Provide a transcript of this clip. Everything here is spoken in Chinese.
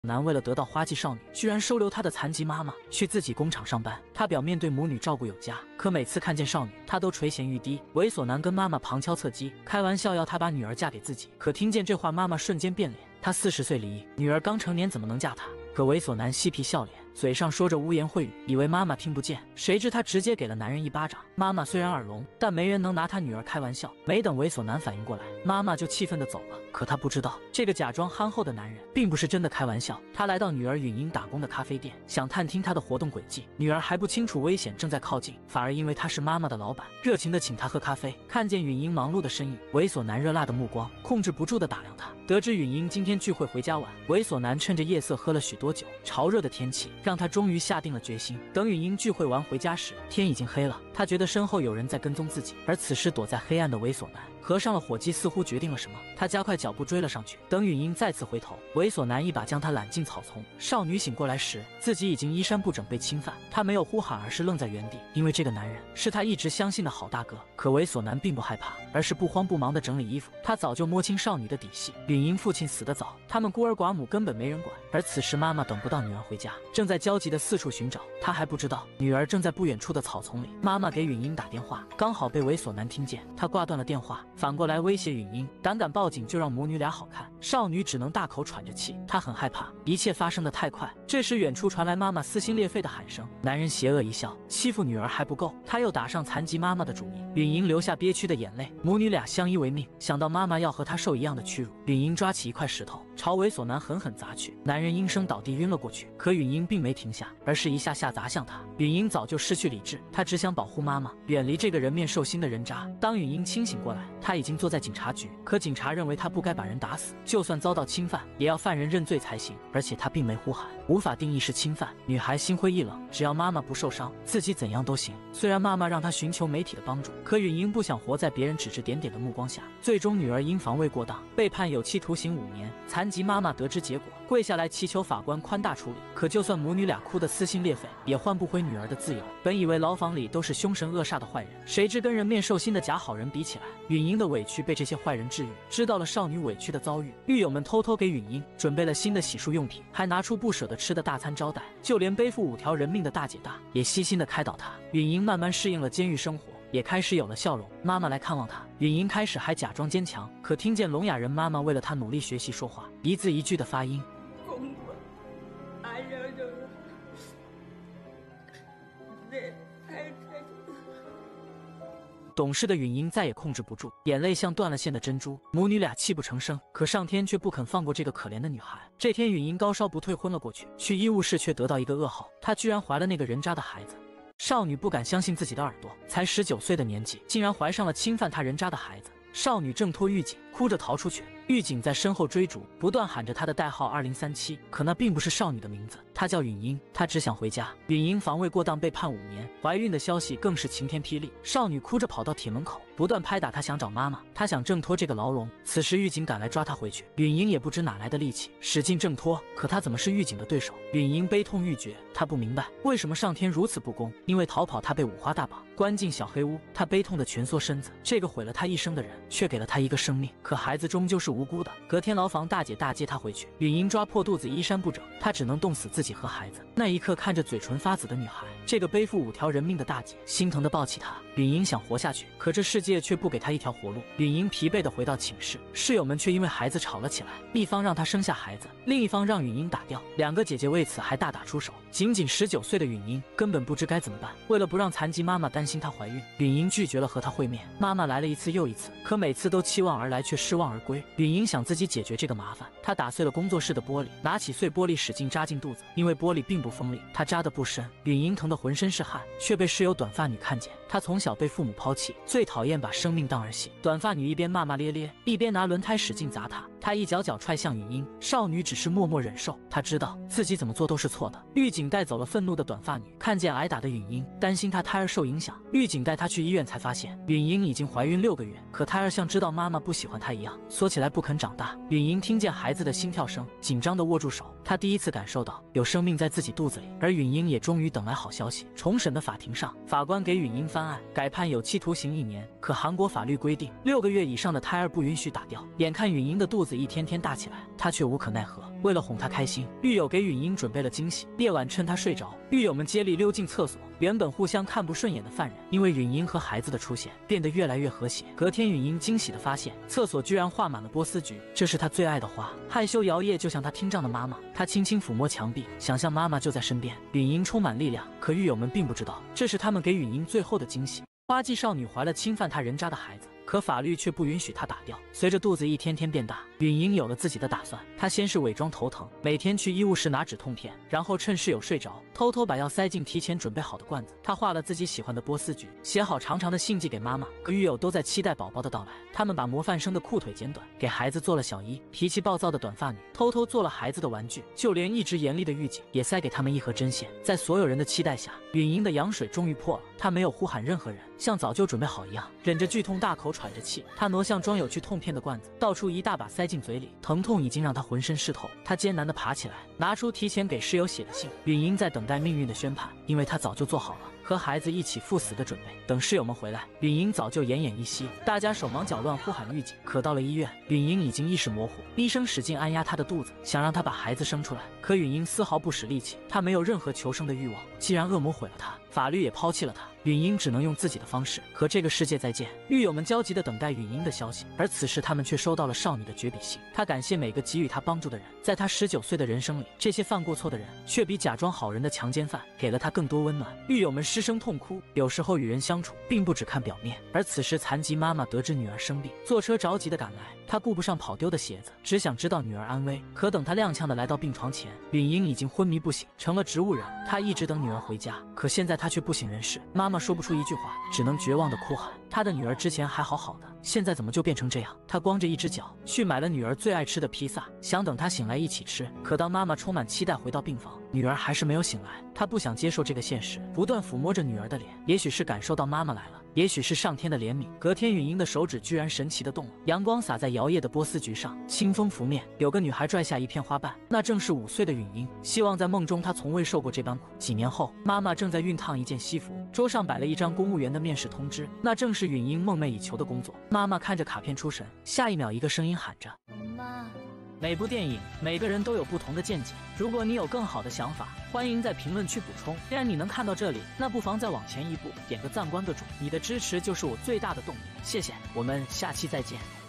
男为了得到花季少女，居然收留他的残疾妈妈，去自己工厂上班。他表面对母女照顾有加，可每次看见少女，他都垂涎欲滴。猥琐男跟妈妈旁敲侧击，开玩笑要他把女儿嫁给自己。可听见这话，妈妈瞬间变脸。他40岁离异，女儿刚成年，怎么能嫁他？可猥琐男嬉皮笑脸，嘴上说着污言秽语，以为妈妈听不见，谁知他直接给了男人一巴掌。妈妈虽然耳聋，但没人能拿他女儿开玩笑。没等猥琐男反应过来，妈妈就气愤地走了。可他不知道，这个假装憨厚的男人并不是真的开玩笑。他来到女儿允英打工的咖啡店，想探听她的活动轨迹。女儿还不清楚危险正在靠近，反而因为他是妈妈的老板，热情地请她喝咖啡。看见允英忙碌的身影，猥琐男热辣的目光控制不住地打量她。得知允英今天聚会回家晚，猥琐男趁着夜色喝了许多酒。潮热的天气让他终于下定了决心。等允英聚会完回家时，天已经黑了。他觉得身后有人在跟踪自己，而此时躲在黑暗的猥琐男合上了火机，似乎决定了什么。他加快脚步追了上去。等允英再次回头，猥琐男一把将她揽进草丛。少女醒过来时，自己已经衣衫不整被侵犯。她没有呼喊，而是愣在原地，因为这个男人是她一直相信的好大哥。可猥琐男并不害怕，而是不慌不忙地整理衣服。他早就摸清少女的底细。允英父亲死得早，他们孤儿寡母，根本没人管。而此时妈妈等不到女儿回家，正在焦急地四处寻找。她还不知道女儿正在不远处的草丛里。妈妈给允英打电话，刚好被猥琐男听见。他挂断了电话，反过来威胁允英，胆敢报警就让母女俩好看。少女只能大口喘着气，她很害怕，一切发生的太快。这时远处传来妈妈撕心裂肺的喊声。男人邪恶一笑，欺负女儿还不够，他又打上残疾妈妈的主意。允英流下憋屈的眼泪，母女俩相依为命，想到妈妈要和她受一样的屈辱，允英抓起一块石头朝猥琐男狠狠砸去。男人应声倒地晕了过去，可允英并没停下，而是一下下砸向他。允英早就失去理智，她只想保护妈妈，远离这个人面兽心的人渣。当允英清醒过来，她已经坐在警察局，可警察认为她不该把人打死，就算遭到侵犯，也要犯人认罪才行。而且她并没呼喊，无法定义是侵犯。女孩心灰意冷，只要妈妈不受伤，自己怎样都行。虽然妈妈让她寻求媒体的帮助，可允英不想活在别人指指点点的目光下。最终女儿因防卫过当被判有期徒刑5年。残疾妈妈得知结果，跪下来祈求法官宽大处理。可就算母女俩哭得撕心裂肺，也换不回女儿的自由。本以为牢房里都是凶神恶煞的坏人，谁知跟人面兽心的假好人比起来，允英的委屈被这些坏人治愈。知道了少女委屈的遭遇，狱友们偷偷给允英准备了新的洗漱用品，还拿出不舍得吃的大餐招待。就连背负5条人命的大姐大也悉心的开导她。允英慢慢适应了监狱生活，也开始有了笑容。妈妈来看望她，允英开始还假装坚强，可听见聋哑人妈妈为了她努力学习说话，一字一句的发音。懂事的允英再也控制不住，眼泪像断了线的珍珠。母女俩泣不成声，可上天却不肯放过这个可怜的女孩。这天允英高烧不退昏了过去，去医务室却得到一个噩耗，她居然怀了那个人渣的孩子。少女不敢相信自己的耳朵，才19岁的年纪，竟然怀上了侵犯她人渣的孩子。少女挣脱狱警，哭着逃出去，狱警在身后追逐，不断喊着她的代号2037，可那并不是少女的名字，她叫允英，她只想回家。允英防卫过当被判5年，怀孕的消息更是晴天霹雳。少女哭着跑到铁门口，不断拍打她，想找妈妈，她想挣脱这个牢笼。此时狱警赶来抓她回去，允英也不知哪来的力气，使劲挣脱，可她怎么是狱警的对手？允英悲痛欲绝，她不明白为什么上天如此不公。因为逃跑，她被5花大绑，关进小黑屋，她悲痛的蜷缩身子。这个毁了她一生的人，却给了她一个生命。可孩子终究是无辜的。隔天牢房大姐大接她回去，允英抓破肚子，衣衫不整，她只能冻死自己和孩子。那一刻，看着嘴唇发紫的女孩，这个背负5条人命的大姐心疼的抱起她。允英想活下去，可这世界却不给她一条活路。允英疲惫的回到寝室，室友们却因为孩子吵了起来，一方让她生下孩子，另一方让允英打掉。2个姐姐为此还大打出手。仅仅19岁的允英根本不知该怎么办。为了不让残疾妈妈担心她怀孕，允英拒绝了和她会面。妈妈来了一次又一次，可每次都期望而来，却失望而归。允英想自己解决这个麻烦，她打碎了工作室的玻璃，拿起碎玻璃使劲扎进肚子。因为玻璃并不锋利，她扎得不深。允英疼得浑身是汗，却被室友短发女看见。她从小被父母抛弃，最讨厌把生命当儿戏。短发女一边骂骂咧咧，一边拿轮胎使劲砸她。她一脚脚踹向允英，少女只是默默忍受。她知道自己怎么做都是错的。狱警警带走了愤怒的短发女，看见挨打的允英，担心她胎儿受影响，狱警带她去医院才发现允英已经怀孕6个月，可胎儿像知道妈妈不喜欢她一样，缩起来不肯长大。允英听见孩子的心跳声，紧张地握住手，她第一次感受到有生命在自己肚子里。而允英也终于等来好消息，重审的法庭上，法官给允英翻案，改判有期徒刑1年。可韩国法律规定，6个月以上的胎儿不允许打掉。眼看允英的肚子一天天大起来，她却无可奈何。为了哄她开心，狱友给允英准备了惊喜。夜晚趁她睡着，狱友们接力溜进厕所，原本互相看不顺眼的犯人，因为允英和孩子的出现，变得越来越和谐。隔天，允英惊喜地发现，厕所居然画满了波斯菊，这是她最爱的花。害羞摇曳，就像她听障的妈妈。她轻轻抚摸墙壁，想象妈妈就在身边。允英充满力量，可狱友们并不知道，这是他们给允英最后的惊喜。花季少女怀了侵犯她人渣的孩子，可法律却不允许她打掉。随着肚子一天天变大，允英有了自己的打算。她先是伪装头疼，每天去医务室拿止痛片，然后趁室友睡着，偷偷把药塞进提前准备好的罐子。她画了自己喜欢的波斯菊，写好长长的信寄给妈妈。可狱友都在期待宝宝的到来，他们把模范生的裤腿剪短，给孩子做了小衣。脾气暴躁的短发女偷偷做了孩子的玩具，就连一直严厉的狱警也塞给他们一盒针线。在所有人的期待下，允英的羊水终于破了。她没有呼喊任何人，像早就准备好一样，忍着剧痛大口喘着气。她挪向装有去痛片的罐子，倒出一大把塞进嘴里，疼痛已经让她浑身湿透。她艰难地爬起来，拿出提前给室友写的信。允英在等待命运的宣判，因为她早就做好了和孩子一起赴死的准备。等室友们回来，允英早就奄奄一息，大家手忙脚乱呼喊狱警。可到了医院，允英已经意识模糊，医生使劲按压她的肚子，想让她把孩子生出来。可允英丝毫不使力气，她没有任何求生的欲望。既然恶魔毁了她，法律也抛弃了她，允英只能用自己的方式和这个世界再见。狱友们焦急地等待允英的消息，而此时他们却收到了少女的绝笔信。她感谢每个给予她帮助的人，在她19岁的人生里，这些犯过错的人却比假装好人的强奸犯给了她更多温暖。狱友们失声痛哭。有时候与人相处，并不只看表面。而此时残疾妈妈得知女儿生病，坐车着急地赶来，她顾不上跑丢的鞋子，只想知道女儿安危。可等她踉跄地来到病床前，允英已经昏迷不醒，成了植物人。她一直等女儿回家，可现在她却不省人事。妈妈说不出一句话，只能绝望地哭喊。她的女儿之前还好好的，现在怎么就变成这样？她光着一只脚去买了女儿最爱吃的披萨，想等她醒来一起吃。可当妈妈充满期待回到病房，女儿还是没有醒来。她不想接受这个现实，不断抚摸着女儿的脸，也许是感受到妈妈来了，也许是上天的怜悯。隔天，允英的手指居然神奇地动了，阳光洒在摇曳的波斯菊上，清风拂面，有个女孩拽下一片花瓣，那正是5岁的允英。希望在梦中她从未受过这般苦。几年后，妈妈正在熨烫一件西服，桌上摆了一张公务员的面试通知，那正是允英梦寐以求的工作。妈妈看着卡片出神，下一秒一个声音喊着：妈。每部电影，每个人都有不同的见解。如果你有更好的想法，欢迎在评论区补充。既然你能看到这里，那不妨再往前一步，点个赞，关个注。你的支持就是我最大的动力。谢谢，我们下期再见。